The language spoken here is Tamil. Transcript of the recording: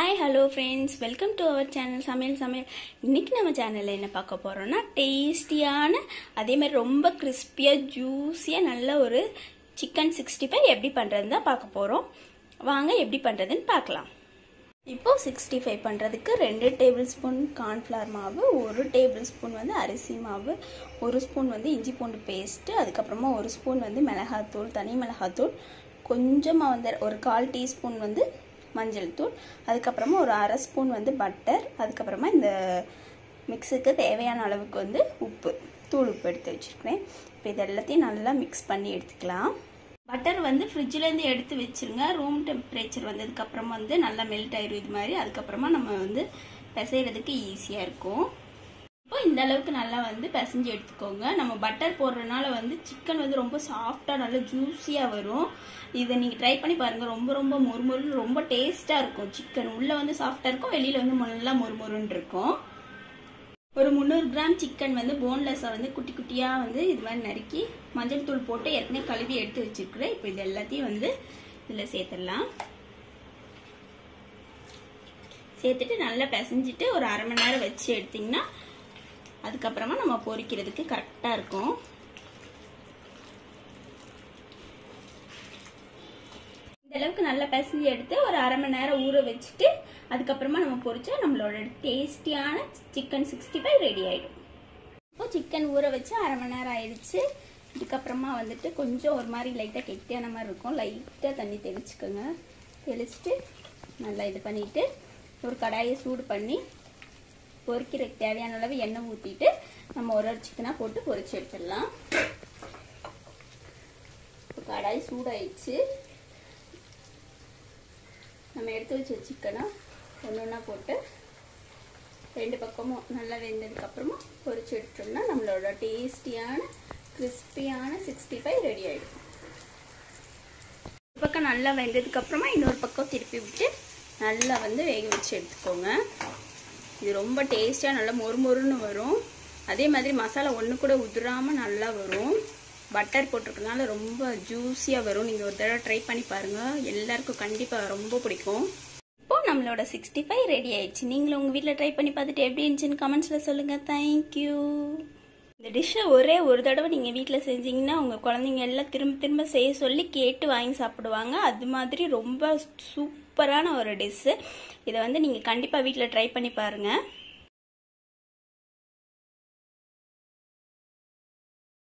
Hi hello friends, welcome to our channel Samayal. இன்னைக்கு நம்ம சேனலில் என்ன பார்க்க போகிறோம்னா டேஸ்டியான அதே மாதிரி ரொம்ப கிறிஸ்பியாக ஜூஸியாக நல்ல ஒரு சிக்கன் 65 எப்படி பண்ணுறதுன்னு தான் பார்க்க போகிறோம். வாங்க எப்படி பண்ணுறதுன்னு பார்க்கலாம். இப்போது 65 பண்ணுறதுக்கு 2 டேபிள் ஸ்பூன் கார்ன்ஃப்ளவர் மாவு, 1 டேபிள் ஸ்பூன் வந்து அரிசி மாவு, 1 ஸ்பூன் வந்து இஞ்சி பூண்டு பேஸ்ட்டு, அதுக்கப்புறமா 1 ஸ்பூன் வந்து மிளகாத்தூள், தனி மிளகாத்தூள், கொஞ்சமாக வந்து ஒரு 1/4 டீஸ்பூன் வந்து மஞ்சள் தூள், அதுக்கப்புறமா ஒரு 1/2 ஸ்பூன் வந்து பட்டர், அதுக்கப்புறமா இந்த மிக்ஸுக்கு தேவையான அளவுக்கு வந்து உப்பு, தூள் உப்பு எடுத்து வச்சுருக்கேன். இப்போ இது எல்லாத்தையும் நல்லா மிக்ஸ் பண்ணி எடுத்துக்கலாம். பட்டர் வந்து ஃப்ரிட்ஜிலேருந்து எடுத்து வச்சுருங்க. ரூம் டெம்பரேச்சர் வந்ததுக்கப்புறமா வந்து நல்லா மெல்ட் ஆயிடும் இது மாதிரி. அதுக்கப்புறமா நம்ம வந்து பிசைகிறதுக்கு ஈஸியாக இருக்கும். இப்போ இந்த அளவுக்கு நல்லா வந்து பிசைஞ்சு எடுத்துக்கோங்க. நம்ம பட்டர் போடுறதுனால வந்து சிக்கன் வந்து ரொம்ப சாஃப்டாக நல்லா ஜூஸியாக வரும். இதை நீங்கள் ட்ரை பண்ணி பாருங்கள். ரொம்ப மொறுமொறுன்னு ரொம்ப டேஸ்ட்டாக இருக்கும். சிக்கன் உள்ளே வந்து சாஃப்டாக இருக்கும், வெளியில் வந்து நல்லா மொறுமொறுன்னு இருக்கும். ஒரு 300 கிராம் சிக்கன் வந்து போன்லெஸ்ஸாக வந்து குட்டி குட்டியாக வந்து இது மாதிரி நறுக்கி மஞ்சள் தூள் போட்டு ஏற்கனவே கழுவி எடுத்து வச்சுருக்குறேன். இப்போ இது எல்லாத்தையும் வந்து இதில் சேர்த்துடலாம். சேர்த்துட்டு நல்லா பிசைஞ்சிட்டு ஒரு 1/2 மணி நேரம் வச்சு எடுத்திங்கன்னா அதுக்கப்புறமா நம்ம பொரிக்கிறதுக்கு கரெக்டாக இருக்கும். இந்த அளவுக்கு நல்லா பிசைஞ்சு எடுத்து ஒரு 1/2 மணி நேரம் ஊற வச்சுட்டு அதுக்கப்புறமா நம்ம பொரிச்சா நம்மளோட டேஸ்டியான சிக்கன் 65 ரெடி ஆகிடும். இப்போ சிக்கன் ஊற வச்சு 1/2 மணி நேரம் ஆயிடுச்சு. இதுக்கப்புறமா வந்துட்டு கொஞ்சம் ஒரு மாதிரி லைட்டாக கெட்டியான மாதிரி இருக்கும். லைட்டாக தண்ணி தெளிச்சுக்கோங்க. தெளிச்சுட்டு நல்லா இது பண்ணிவிட்டு ஒரு கடாயை சூடு பண்ணி பொரிக்கிறதுக்கு தேவையான அளவு எண்ணெய் ஊற்றிட்டு நம்ம ஒரு சிக்கனாக போட்டு பொரிச்சு எடுத்துடலாம். இப்போ கடாய் சூடாயிடுச்சு. நம்ம எடுத்து வச்ச சிக்கனை ஒன்று போட்டு 2 பக்கமும் நல்லா வெந்ததுக்கப்புறமா பொரிச்சு எடுத்தோம்னா நம்மளோட டேஸ்டியான கிறிஸ்பியான 65 ரெடி ஆகிடும். ஒரு பக்கம் நல்லா வெந்ததுக்கப்புறமா இன்னொரு பக்கம் திருப்பி விட்டு நல்லா வந்து வேக வச்சு எடுத்துக்கோங்க. இது ரொம்ப டேஸ்டியாக நல்லா மொறுமொறுன்னு வரும். அதே மாதிரி மசாலா ஒன்று கூட உதிராமல் நல்லா வரும். பட்டர் போட்டிருக்கனால ரொம்ப ஜூஸியாக வரும். நீங்கள் ஒரு தடவை ட்ரை பண்ணி பாருங்கள். எல்லாருக்கும் கண்டிப்பாக ரொம்ப பிடிக்கும். இப்போது நம்மளோட 65 ரெடி ஆயிடுச்சு. நீங்களும் உங்கள் வீட்டில் ட்ரை பண்ணி பார்த்துட்டு எப்படி இருந்துச்சுன்னு கமெண்ட்ஸில் சொல்லுங்கள். தேங்க்யூ. இந்த டிஷ்ஷை ஒரே ஒரு தடவை நீங்கள் வீட்டில் செஞ்சீங்கன்னா உங்கள் குழந்தைங்க எல்லாம் திரும்ப செய்ய சொல்லி கேட்டு வாங்கி சாப்பிடுவாங்க. அது மாதிரி ரொம்ப சூப்பரான ஒரு டிஷ்ஷு. இதை வந்து நீங்கள் கண்டிப்பாக வீட்டில் ட்ரை பண்ணி பாருங்கள்.